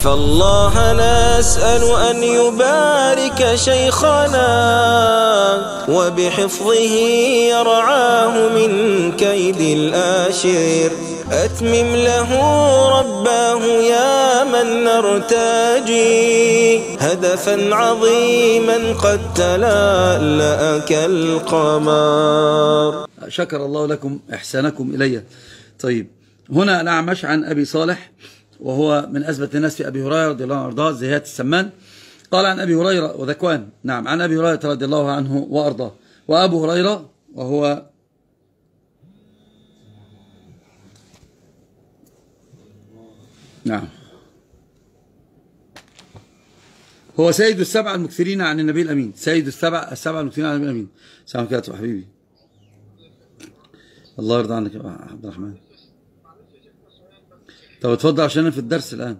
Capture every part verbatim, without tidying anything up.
فالله نسأل أن يبارك شيخنا وبحفظه يرعاه من كيد الآشر. أتمم له رباه يا من نرتجي هدفا عظيما قد تلألأ كالقمر. شكر الله لكم إحسانكم إلي. طيب، هنا الأعمش عن أبي صالح، وهو من أثبت الناس في أبي هريرة رضي الله عنه وأرضاه، زيات السمان. قال عن أبي هريرة وذكوان، نعم، عن أبي هريرة رضي الله عنه وأرضاه. وأبو هريرة وهو نعم هو سيد السبع المكثرين عن النبي الأمين، سيد السبع السبع المكثرين عن النبي الأمين. سلام كاتب حبيبي، الله يرضى عنك يا عبد الرحمن. طب اتفضل عشان أنا في الدرس الآن.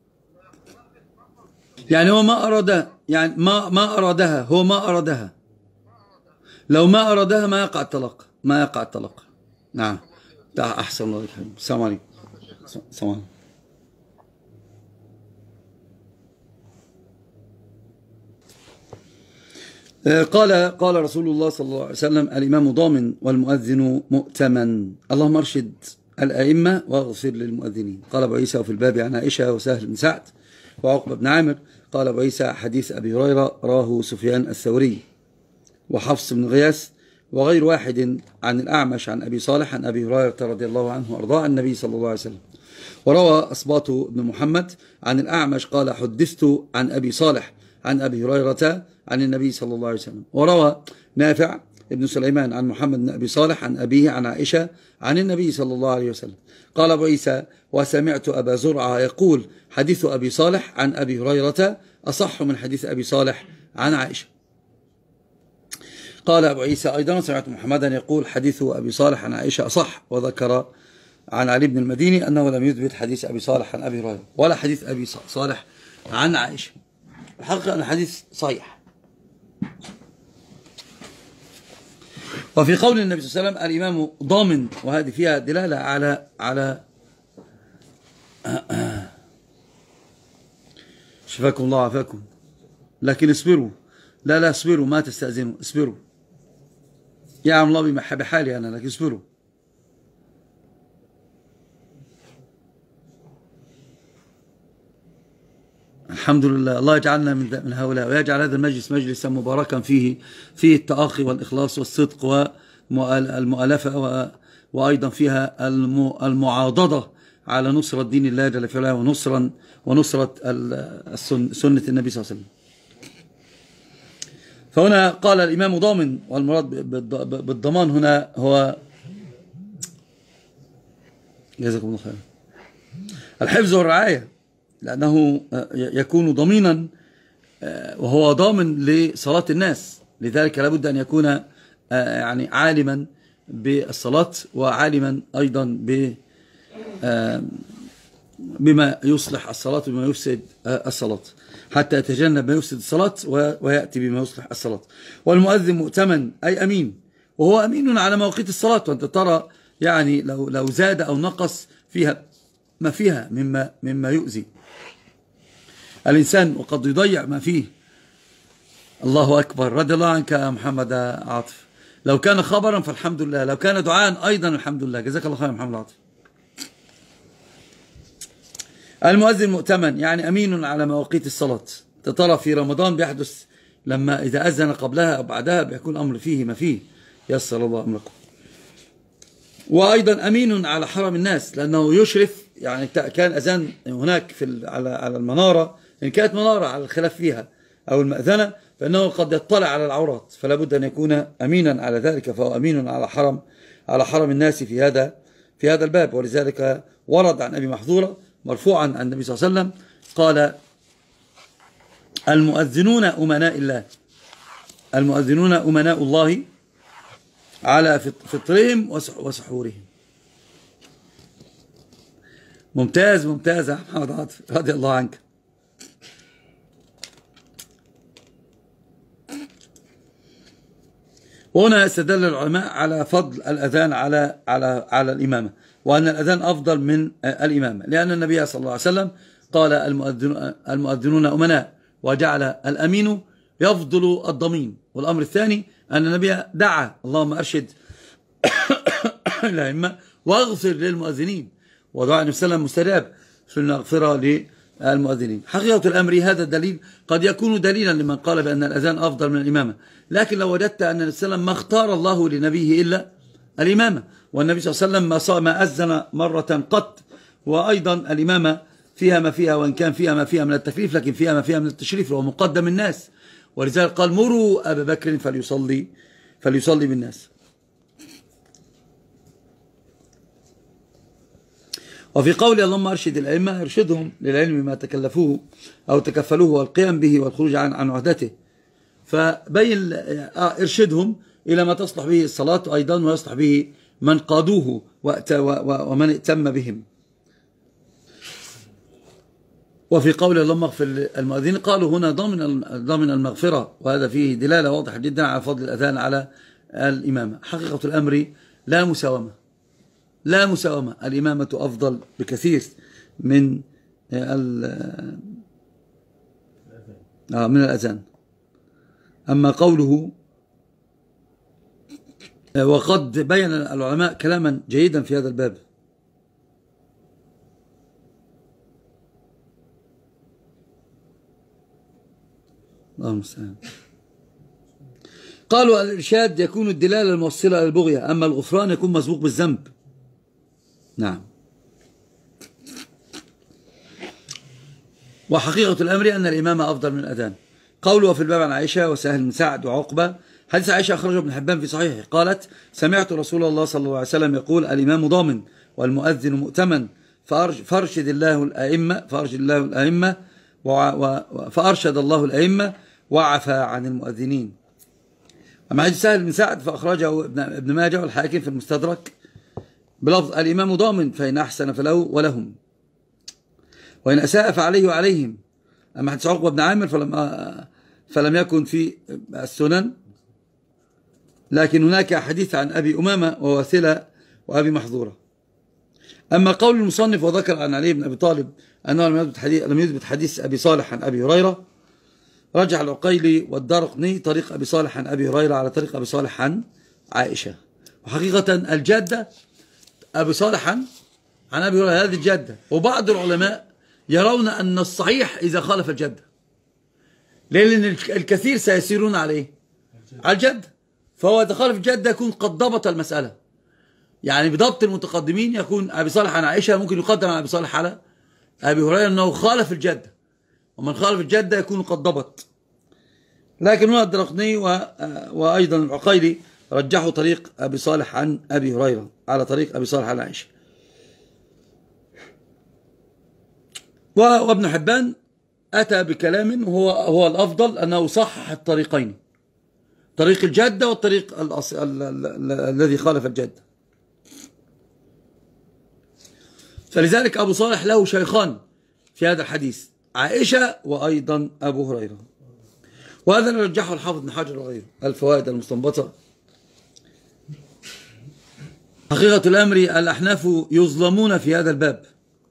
يعني هو ما أراد، يعني ما ما أرادها، هو ما أرادها. لو ما أرادها ما يقع الطلاق، ما يقع الطلاق. نعم، أحسن الله عليك. السلام عليكم. السلام عليكم. قال قال رسول الله صلى الله عليه وسلم: الإمام ضامن والمؤذن مؤتمن. اللهم ارشد الأئمة واغفر للمؤذنين. قال أبو عيسى: وفي الباب عن عائشة وسهل بن سعد وعقبة بن عامر. قال أبو عيسى: حديث أبي هريرة راه سفيان الثوري وحفص بن غياث وغير واحد عن الأعمش عن أبي صالح عن أبي هريرة رضي الله عنه وأرضاه النبي صلى الله عليه وسلم. وروى أصباط بن محمد عن الأعمش قال: حدثت عن أبي صالح عن أبي هريرة عن النبي صلى الله عليه وسلم. وروى نافع ابن سليمان عن محمد بن أبي صالح عن أبيه عن عائشة عن النبي صلى الله عليه وسلم. قال أبو عيسى: وسمعت أبا زرعة يقول: حديث أبي صالح عن أبي هريرة أصح من حديث أبي صالح عن عائشة. قال أبو عيسى أيضا: سمعت محمدا يقول: حديث أبي صالح عن عائشة أصح. وذكر عن علي بن المديني أنه لم يثبت حديث أبي صالح عن أبي هريرة ولا حديث أبي صالح عن عائشة. الحقيقة أن الحديث صحيح. وفي قول النبي صلى الله عليه وسلم: الإمام ضامن، وهذه فيها دلالة على على شفاكم الله وعافاكم. لكن اصبروا، لا لا اصبروا، ما تستأذنوا، اصبروا. يعلم الله بحالي أنا، لكن اصبروا. الحمد لله، الله يجعلنا من من هؤلاء، ويجعل هذا المجلس مجلسا مباركا فيه فيه التآخي والإخلاص والصدق والمؤالفة، وأيضا فيها المعاضدة على نصرة دين الله جل في علاه ونصرا ونصرة سنة النبي صلى الله عليه وسلم. فهنا قال الإمام ضامن، والمراد بالضمان هنا هو جزاكم الله خير الحفظ والرعاية، لأنه يكون ضمينا وهو ضامن لصلاة الناس. لذلك لابد أن يكون يعني عالما بالصلاة، وعالما أيضا بما يصلح الصلاة وبما يفسد الصلاة، حتى يتجنب ما يفسد الصلاة ويأتي بما يصلح الصلاة. والمؤذن مؤتمن أي أمين، وهو أمين على مواقيت الصلاة. وأنت ترى يعني لو لو زاد أو نقص فيها ما فيها مما مما يؤذي الإنسان وقد يضيع ما فيه. الله أكبر، رضي الله عنك يا محمد عاطف. لو كان خبرا فالحمد لله، لو كان دعاء أيضا الحمد لله. جزاك الله خير يا محمد عاطف. المؤذن مؤتمن يعني أمين على مواقيت الصلاة. ترى في رمضان بيحدث لما إذا أذن قبلها أو بعدها بيكون أمر فيه ما فيه، يسر الله أمركم. وأيضا أمين على حرم الناس، لأنه يشرف. يعني كان أذان هناك في على على المنارة، إن كانت منارة على الخلاف فيها أو المأذنة، فإنه قد يطلع على العورات، فلا بد أن يكون أمينا على ذلك. فهو أمين على حرم على حرم الناس في هذا في هذا الباب. ولذلك ورد عن أبي محذورة مرفوعا عن النبي صلى الله عليه وسلم قال: المؤذنون أمناء الله، المؤذنون أمناء الله على فطرهم وسحورهم. ممتاز ممتاز يا محمد عاطف، رضي الله عنك. وهنا استدل العلماء على فضل الأذان على على على الإمامة، وأن الأذان أفضل من الإمامة، لأن النبي صلى الله عليه وسلم قال المؤذنون, المؤذنون أمناء، وجعل الأمين يفضل الضمين. والأمر الثاني أن النبي دعا اللهم أرشد الأئمة واغفر للمؤذنين، ودعاء النبي صلى الله عليه وسلم مستجاب في المغفرة للمؤذنين. حقيقة الأمر هذا الدليل قد يكون دليلا لمن قال بأن الأذان أفضل من الإمامة، لكن لو وجدت أن النبي صلى الله عليه وسلم ما اختار الله لنبيه إلا الإمامة، والنبي صلى الله عليه وسلم ما أذن مرة قط، وأيضا الإمامة فيها ما فيها، وإن كان فيها ما فيها من التكليف لكن فيها ما فيها من التشريف، وهو مقدم الناس، ولذلك قال مروا أبا بكر فليصلي فليصلي بالناس. وفي قول اللهم أرشد الأئمة ارشدهم للعلم ما تكلفوه أو تكفلوه والقيام به والخروج عن عن عهدته، فبين ارشدهم إلى ما تصلح به الصلاة أيضا ويصلح به من قادوه ومن ائتم بهم. وفي قول اللهم اغفر المؤذنين قالوا هنا ضمن ضمن المغفرة، وهذا فيه دلالة واضحة جدا على فضل الأذان على الإمامة. حقيقة الأمر لا مساومة، لا مساومة، الإمامة أفضل بكثير من من الأذان. أما قوله وقد بين العلماء كلاما جيدا في هذا الباب، اللهم المستعان. قالوا الإرشاد يكون الدلالة الموصلة إلى البغية، أما الغفران يكون مسبوق بالذنب. نعم. وحقيقة الأمر أن الإمامة أفضل من الأذان. قوله وفي الباب عن عائشة وسهل بن سعد وعقبة. حديث عائشة أخرجه ابن حبان في صحيحه قالت سمعت رسول الله صلى الله عليه وسلم يقول الإمام ضامن والمؤذن مؤتمن، فأرشد الله الأئمة فأرشد الله الأئمة فأرشد الله الأئمة وعفى عن المؤذنين. أما حديث سهل بن سعد فأخرجه ابن ماجه والحاكم في المستدرك بلفظ الإمام ضامن فإن أحسن فله ولهم وإن أساء فعليه وعليهم. أما حديث عقبة بن عامر فلم, فلم يكن في السنن، لكن هناك حديث عن أبي أمامة وواثلة وأبي محظورة. أما قول المصنف وذكر عن علي بن أبي طالب أنه لم يثبت حديث أبي صالح عن أبي هريرة، رجع العقيلي والدارقطني طريق أبي صالح عن أبي هريرة على طريق أبي صالح عن عائشة. وحقيقة الجادة أبي صالح عن أبي هريرة هذه الجادة، وبعض العلماء يرون أن الصحيح إذا خالف الجادة، لأن الكثير سيسيرون عليه على الجادة، فهو إذا خالف الجادة يكون قد ضبط المسألة، يعني بضبط المتقدمين يكون أبي صالح عن عائشة ممكن يقدم على أبي صالح على أبي هريرة أنه خالف الجادة، ومن خالف الجادة يكون قد ضبط. لكن هنا الدارقطني وأيضا العقيلي رجحوا طريق أبي صالح عن أبي هريرة على طريق أبي صالح عن عائشة. وابن حبان أتى بكلام هو هو الأفضل أنه صحح الطريقين، طريق الجادة والطريق الذي خالف الجادة. فلذلك أبو صالح له شيخان في هذا الحديث، عائشة وأيضا أبو هريرة، وهذا اللي رجحه الحافظ بن حجر وغيره الفوائد المستنبطة. حقيقة الأمر الأحناف يظلمون في هذا الباب،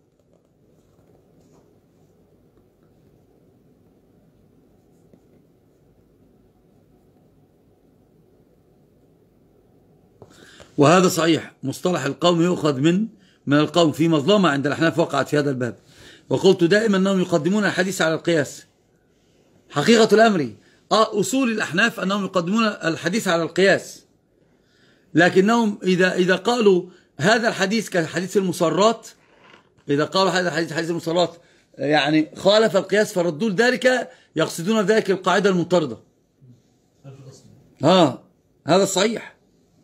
وهذا صحيح. مصطلح القوم يؤخذ من من القوم، في مظلمة عند الأحناف وقعت في هذا الباب، وقلت دائما أنهم يقدمون الحديث على القياس. حقيقة الأمر أصول الأحناف أنهم يقدمون الحديث على القياس، لكنهم إذا إذا قالوا هذا الحديث كحديث المصرات، إذا قالوا هذا الحديث حديث المصرات يعني خالف القياس، فردوا ذلك يقصدون ذلك القاعدة المنطردة. ها هذا الصحيح.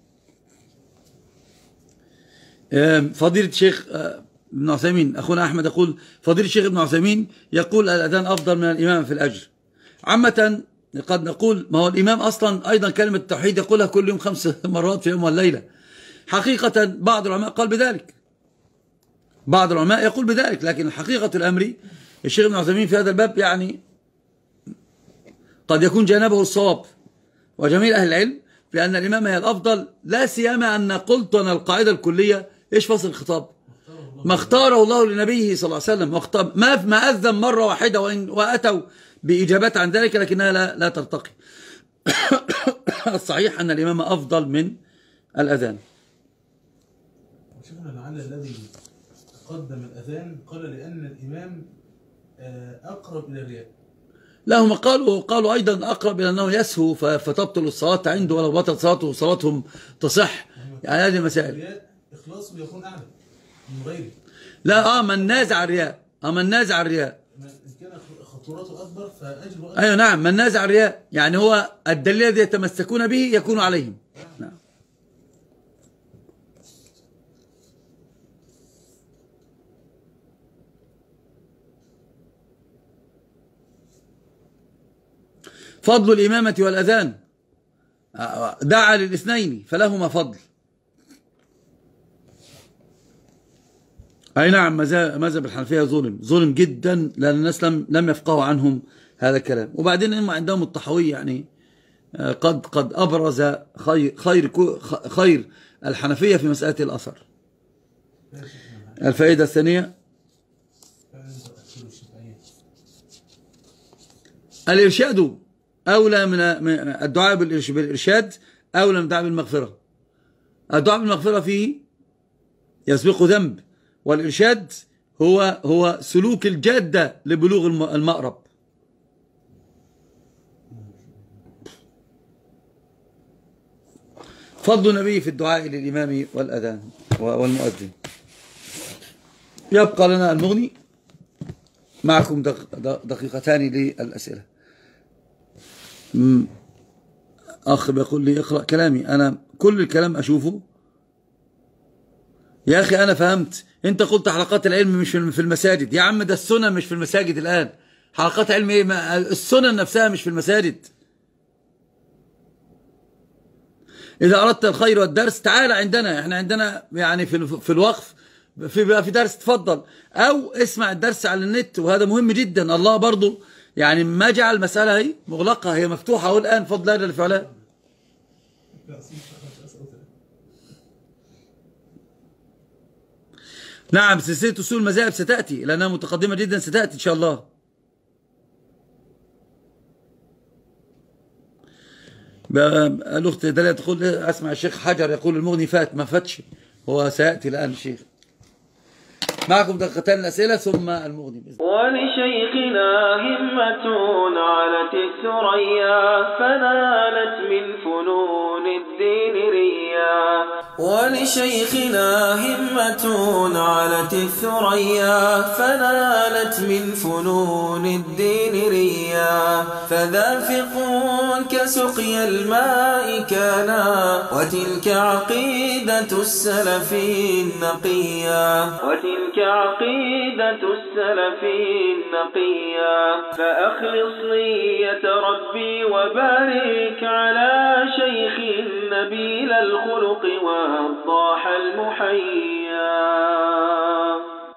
فضيلة الشيخ ابن عثيمين أخونا أحمد يقول فضيلة الشيخ ابن عثيمين يقول الأذان أفضل من الإمام في الأجر. عامة قد نقول ما هو الإمام أصلا أيضا كلمة التوحيد يقولها كل يوم خمس مرات في يوم والليلة. حقيقة بعض العلماء قال بذلك، بعض العلماء يقول بذلك، لكن حقيقة الأمر الشيخ ابن عثيمين في هذا الباب يعني قد يكون جانبه الصواب، وجميع أهل العلم بأن الإمامة هي الأفضل، لا سيما أن قلت أنا القاعدة الكلية إيش فصل الخطاب؟ ما اختاره الله لنبيه صلى الله عليه وسلم، ما ما أذن مرة واحدة وإن وأتوا بإجابات عن ذلك، لكنها لا, لا ترتقي. الصحيح أن الإمام أفضل من الأذان. شيخنا لعل الذي قدم الأذان قال لأن الإمام أقرب إلى الرياء. لا، هم قالوا قالوا أيضا أقرب إلى أنه يسهو فتبطل الصلاة عنده، ولو بطلت صلاته صلاتهم تصح. يعني هذه المسائل. الرياء إخلاصه يكون أعلى من غيره. لا، آه من نازع الرياء، آه من نازع الرياء. إن كان خطورته أكبر فأجره أكبر. أيوة نعم، من نازع الرياء يعني هو الدليل الذي يتمسكون به يكون عليهم. نعم. فضل الإمامة والأذان، دعا للاثنين فلهما فضل. أي نعم، مذهب الحنفية ظلم ظلم جدا، لأن الناس لم لم يفقهوا عنهم هذا الكلام. وبعدين هم عندهم الطحوي يعني قد قد أبرز خير خير خير الحنفية في مسألة الأثر. الفائدة الثانية الإرشاد أولى من الدعاء بالإرشاد، أولى من الدعاء بالمغفرة. الدعاء بالمغفرة فيه يسبق ذنب، والإرشاد هو هو سلوك الجادة لبلوغ المأرب. فضل النبي في الدعاء للإمام والأذان والمؤذن. يبقى لنا المغني. معكم دقيقتان للأسئلة. أخ بيقول لي اقرأ كلامي، أنا كل الكلام أشوفه. يا أخي أنا فهمت، أنت قلت حلقات العلم مش في المساجد. يا عم ده السنن مش في المساجد الآن. حلقات علم إيه؟ السنن نفسها مش في المساجد. إذا أردت الخير والدرس تعال عندنا، إحنا عندنا يعني في في الوقف في بقى في درس، تفضل، أو اسمع الدرس على النت، وهذا مهم جدا. الله برضو يعني ما جعل المسألة هي مغلقة، هي مفتوحة أهو الآن فضل الله جل وعلا. نعم، سلسلة أصول المذاهب ستأتي لأنها متقدمة جدا، ستأتي إن شاء الله. الأخت داليا تقول أسمع الشيخ حجر يقول المغني فات، ما فاتش، هو سيأتي الآن الشيخ. معكم دقيقتين الأسئلة ثم المغني. ولشيخنا همة علت الثريا فنالت من فنون الدين ريا. ولشيخنا همة علت الثريا فنالت من فنون الدين ريا. فذا فقه كسقي الماء كانا وتلك عقيدة السلف النقيا. وتلك عقيدة السلف النقيا. فأخلص نية ربي وبارك على شيخ نبيل الخلق والضاح المحيا.